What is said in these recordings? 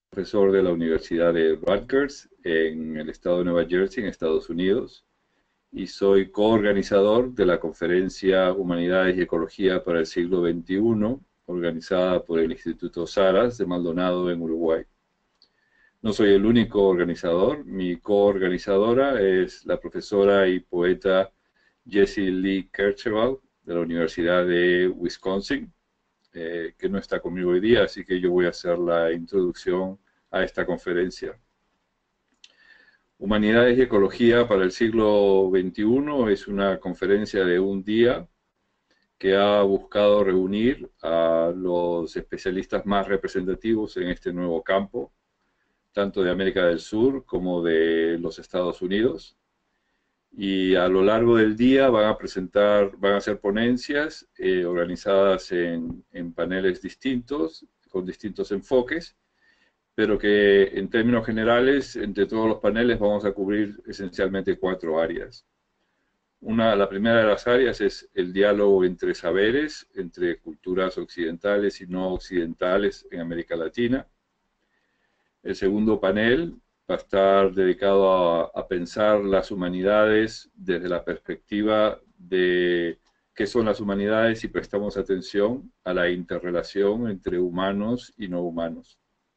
Profesor de la Universidad de Rutgers en el estado de Nueva Jersey, en Estados Unidos, y soy coorganizador de la conferencia Humanidades y Ecología para el siglo XXI, organizada por el Instituto Saras de Maldonado en Uruguay. No soy el único organizador, mi coorganizadora es la profesora y poeta Jessie Lee Kercheval de la Universidad de Wisconsin, que no está conmigo hoy día, así que yo voy a hacer la introducción a esta conferencia. Humanidades y Ecología para el siglo XXI es una conferencia de un día que ha buscado reunir a los especialistas más representativos en este nuevo campo, tanto de América del Sur como de los Estados Unidos. Y a lo largo del día van a hacer ponencias organizadas en paneles distintos, con distintos enfoques, pero que en términos generales, entre todos los paneles vamos a cubrir esencialmente 4 áreas. La primera de las áreas es el diálogo entre saberes, entre culturas occidentales y no occidentales en América Latina. El segundo panel va a estar dedicado a pensar las humanidades desde la perspectiva de qué son las humanidades y prestamos atención a la interrelación entre humanos y no humanos.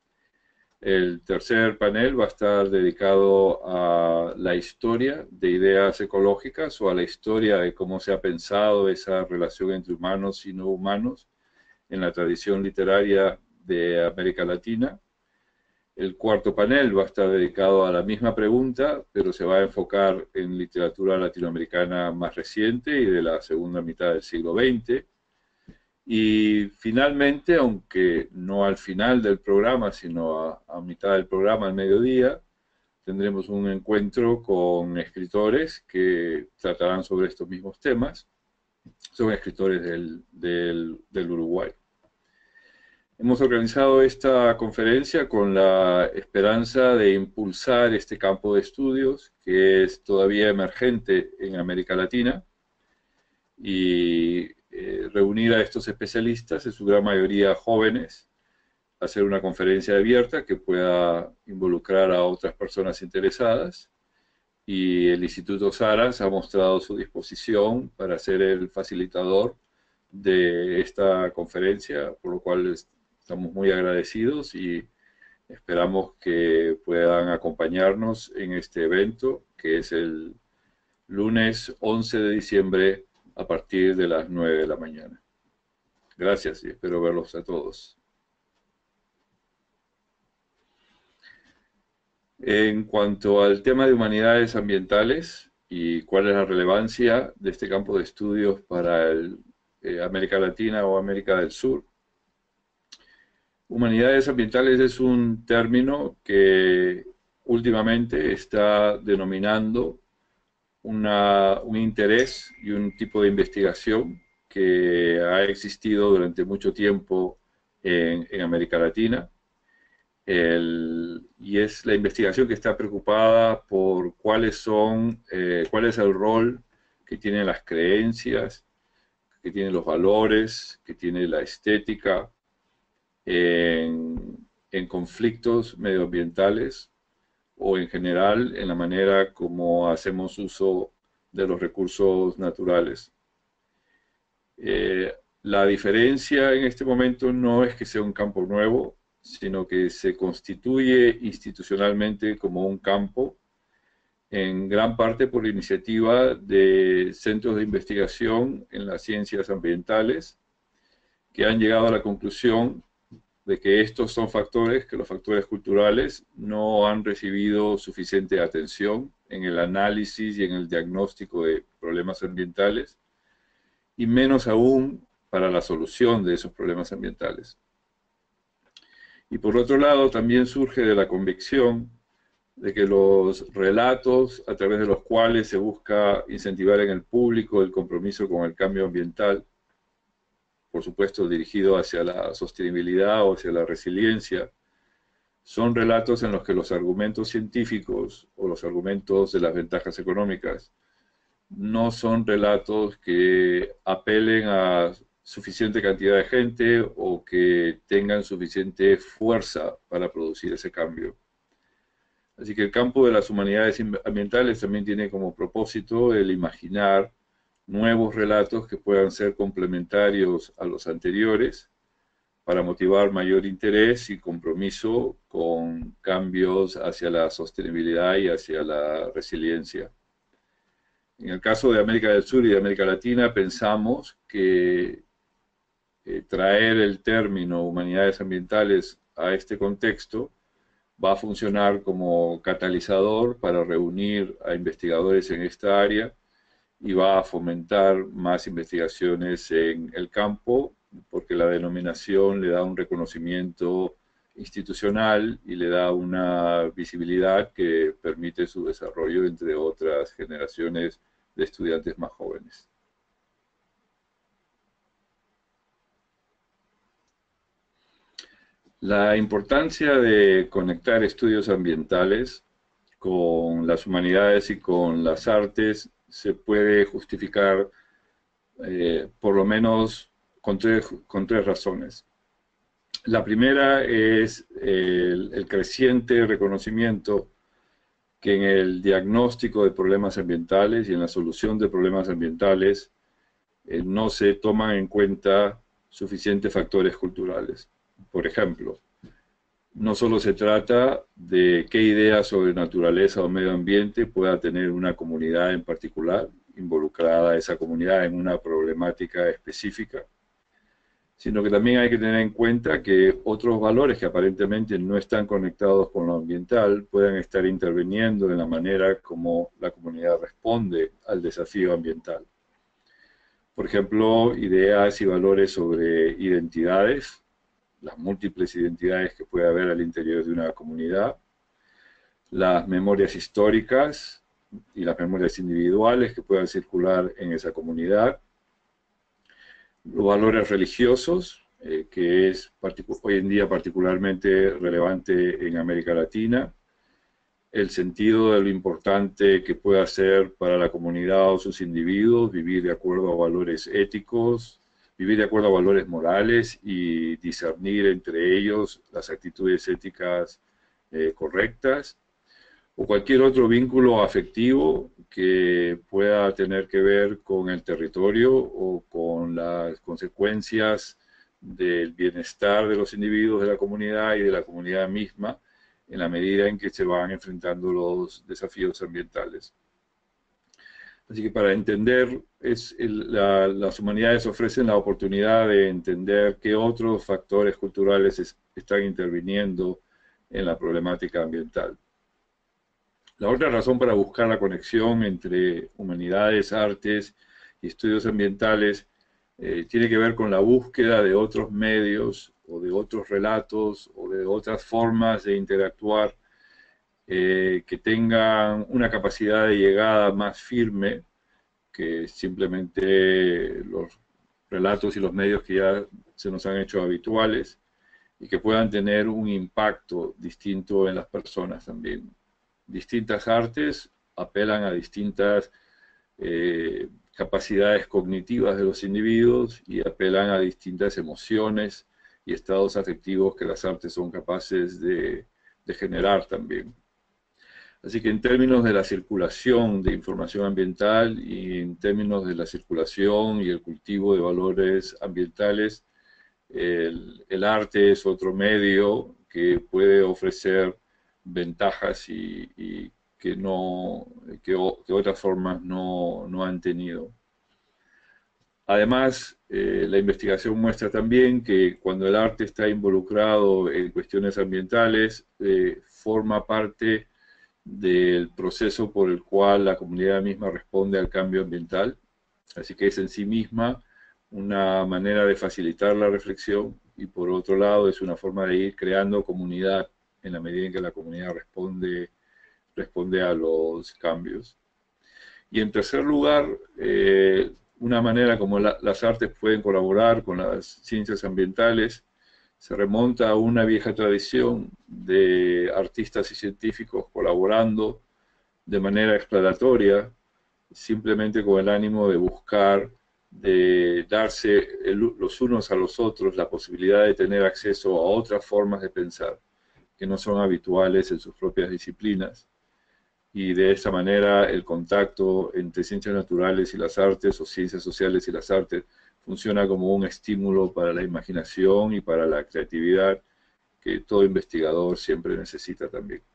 El tercer panel va a estar dedicado a la historia de ideas ecológicas o a la historia de cómo se ha pensado esa relación entre humanos y no humanos en la tradición literaria de América Latina. El cuarto panel va a estar dedicado a la misma pregunta, pero se va a enfocar en literatura latinoamericana más reciente y de la segunda mitad del siglo XX. Y finalmente, aunque no al final del programa, sino a mitad del programa, al mediodía, tendremos un encuentro con escritores que tratarán sobre estos mismos temas. Son escritores del Uruguay. Hemos organizado esta conferencia con la esperanza de impulsar este campo de estudios que es todavía emergente en América Latina y reunir a estos especialistas, en su gran mayoría jóvenes, hacer una conferencia abierta que pueda involucrar a otras personas interesadas, y el Instituto Saras ha mostrado su disposición para ser el facilitador de esta conferencia, por lo cual estamos muy agradecidos y esperamos que puedan acompañarnos en este evento, que es el lunes 11 de diciembre a partir de las 9 de la mañana. Gracias y espero verlos a todos. En cuanto al tema de humanidades ambientales y cuál es la relevancia de este campo de estudios para América Latina o América del Sur, humanidades ambientales es un término que últimamente está denominando un interés y un tipo de investigación que ha existido durante mucho tiempo en América Latina. Y es la investigación que está preocupada por cuál es el rol que tienen las creencias, que tienen los valores, que tiene la estética en conflictos medioambientales o en general en la manera como hacemos uso de los recursos naturales. La diferencia en este momento no es que sea un campo nuevo, sino que se constituye institucionalmente como un campo, en gran parte por iniciativa de centros de investigación en las ciencias ambientales, que han llegado a la conclusión de que estos son factores, que los factores culturales no han recibido suficiente atención en el análisis y en el diagnóstico de problemas ambientales, y menos aún para la solución de esos problemas ambientales. Y por otro lado, también surge de la convicción de que los relatos a través de los cuales se busca incentivar en el público el compromiso con el cambio ambiental, por supuesto dirigido hacia la sostenibilidad o hacia la resiliencia, son relatos en los que los argumentos científicos o los argumentos de las ventajas económicas no son relatos que apelen a suficiente cantidad de gente o que tengan suficiente fuerza para producir ese cambio. Así que el campo de las humanidades ambientales también tiene como propósito el imaginar nuevos relatos que puedan ser complementarios a los anteriores para motivar mayor interés y compromiso con cambios hacia la sostenibilidad y hacia la resiliencia. En el caso de América del Sur y de América Latina, pensamos que traer el término humanidades ambientales a este contexto va a funcionar como catalizador para reunir a investigadores en esta área y va a fomentar más investigaciones en el campo, porque la denominación le da un reconocimiento institucional y le da una visibilidad que permite su desarrollo entre otras generaciones de estudiantes más jóvenes. La importancia de conectar estudios ambientales con las humanidades y con las artes se puede justificar por lo menos con tres razones. La primera es el creciente reconocimiento que en el diagnóstico de problemas ambientales y en la solución de problemas ambientales no se toman en cuenta suficientes factores culturales. Por ejemplo, no solo se trata de qué ideas sobre naturaleza o medio ambiente pueda tener una comunidad en particular, involucrada esa comunidad en una problemática específica, sino que también hay que tener en cuenta que otros valores que aparentemente no están conectados con lo ambiental puedan estar interviniendo en la manera como la comunidad responde al desafío ambiental. Por ejemplo, ideas y valores sobre identidades, las múltiples identidades que puede haber al interior de una comunidad, las memorias históricas y las memorias individuales que puedan circular en esa comunidad, los valores religiosos, que es hoy en día particularmente relevante en América Latina, el sentido de lo importante que pueda ser para la comunidad o sus individuos vivir de acuerdo a valores éticos, vivir de acuerdo a valores morales y discernir entre ellos las actitudes éticas correctas, o cualquier otro vínculo afectivo que pueda tener que ver con el territorio o con las consecuencias del bienestar de los individuos de la comunidad y de la comunidad misma en la medida en que se van enfrentando los desafíos ambientales. Así que para entender, las humanidades ofrecen la oportunidad de entender qué otros factores culturales están interviniendo en la problemática ambiental. La otra razón para buscar la conexión entre humanidades, artes y estudios ambientales tiene que ver con la búsqueda de otros medios o de otros relatos o de otras formas de interactuar que tengan una capacidad de llegada más firme que simplemente los relatos y los medios que ya se nos han hecho habituales y que puedan tener un impacto distinto en las personas también. Distintas artes apelan a distintas capacidades cognitivas de los individuos y apelan a distintas emociones y estados afectivos que las artes son capaces de generar también. Así que en términos de la circulación de información ambiental y en términos de la circulación y el cultivo de valores ambientales, el arte es otro medio que puede ofrecer ventajas y que otras formas no han tenido. Además, la investigación muestra también que cuando el arte está involucrado en cuestiones ambientales, forma parte del proceso por el cual la comunidad misma responde al cambio ambiental. Así que es en sí misma una manera de facilitar la reflexión y por otro lado es una forma de ir creando comunidad en la medida en que la comunidad responde a los cambios. Y en tercer lugar, una manera como las artes pueden colaborar con las ciencias ambientales se remonta a una vieja tradición de artistas y científicos colaborando de manera exploratoria, simplemente con el ánimo de buscar de darse los unos a los otros la posibilidad de tener acceso a otras formas de pensar que no son habituales en sus propias disciplinas. Y de esta manera el contacto entre ciencias naturales y las artes o ciencias sociales y las artes funciona como un estímulo para la imaginación y para la creatividad que todo investigador siempre necesita también.